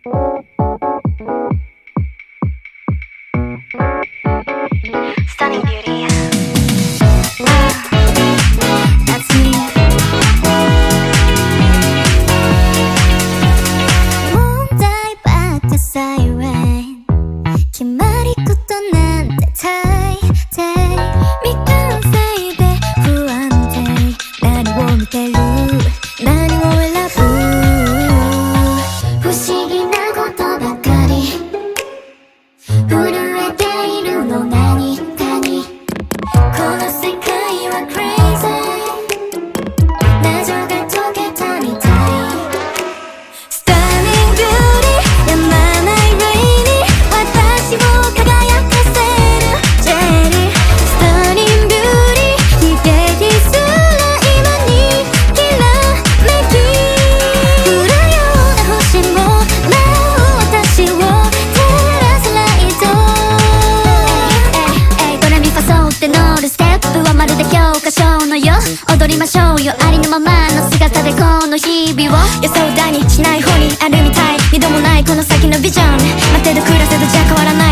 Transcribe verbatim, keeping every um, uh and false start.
Stunning beauty. 踊りましょうよありのままの姿でこの日々を予想だにしない方にあるみたい二度もないこの先のビジョン待てど暮らせどじゃ変わらない